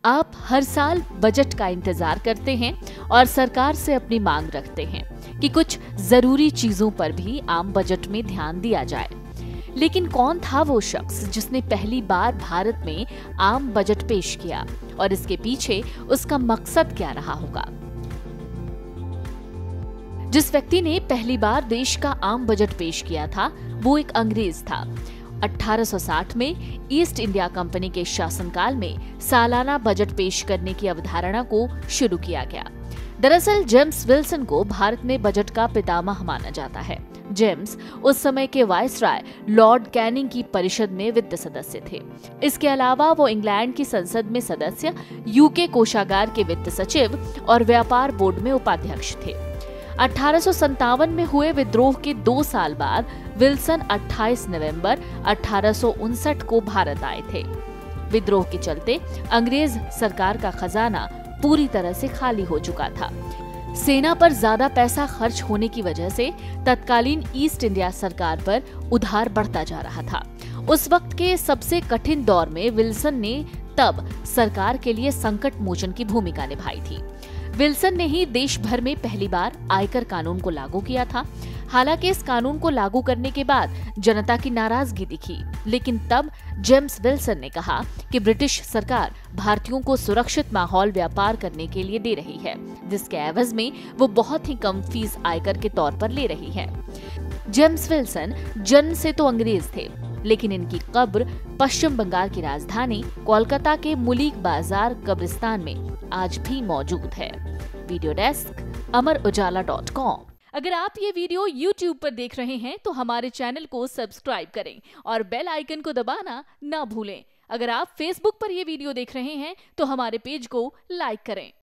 आप हर साल बजट का इंतजार करते हैं और सरकार से अपनी मांग रखते हैं कि कुछ जरूरी चीजों पर भी आम बजट में ध्यान दिया जाए। लेकिन कौन था वो शख्स जिसने पहली बार भारत में आम बजट पेश किया और इसके पीछे उसका मकसद क्या रहा होगा? जिस व्यक्ति ने पहली बार देश का आम बजट पेश किया था वो एक अंग्रेज था। 1860 में ईस्ट इंडिया कंपनी के शासनकाल में सालाना बजट पेश करने की अवधारणा को शुरू किया गया। दरअसल जेम्स विल्सन को भारत में बजट का पितामह माना जाता है। जेम्स उस समय के वायसराय लॉर्ड कैनिंग की परिषद में वित्त सदस्य थे। इसके अलावा वो इंग्लैंड की संसद में सदस्य, यूके कोषागार के वित्त सचिव और व्यापार बोर्ड में उपाध्यक्ष थे। 1857 में हुए विद्रोह के 2 साल बाद विल्सन 28 नवंबर 1859 को भारत आए थे। विद्रोह के चलते अंग्रेज सरकार का खजाना पूरी तरह से खाली हो चुका था। सेना पर ज्यादा पैसा खर्च होने की वजह से तत्कालीन ईस्ट इंडिया सरकार पर उधार बढ़ता जा रहा था। उस वक्त के सबसे कठिन दौर में विल्सन ने तब सरकार के लिए संकट मोचन की भूमिका निभाई थी। विल्सन ने ही देश भर में पहली बार आयकर कानून को लागू किया था। हालांकि इस कानून को लागू करने के बाद जनता की नाराजगी दिखी, लेकिन तब जेम्स विल्सन ने कहा कि ब्रिटिश सरकार भारतीयों को सुरक्षित माहौल व्यापार करने के लिए दे रही है, जिसके एवज में वो बहुत ही कम फीस आयकर के तौर पर ले रही है। जेम्स विल्सन जन्म से तो अंग्रेज थे, लेकिन इनकी कब्र पश्चिम बंगाल की राजधानी कोलकाता के मुलीक बाजार कब्रिस्तान में आज भी मौजूद है। Video desk Amar Ujala dot com. अगर आप ये वीडियो YouTube पर देख रहे हैं तो हमारे चैनल को सब्सक्राइब करें और बेल आइकन को दबाना ना भूलें। अगर आप Facebook पर ये वीडियो देख रहे हैं तो हमारे पेज को लाइक करें।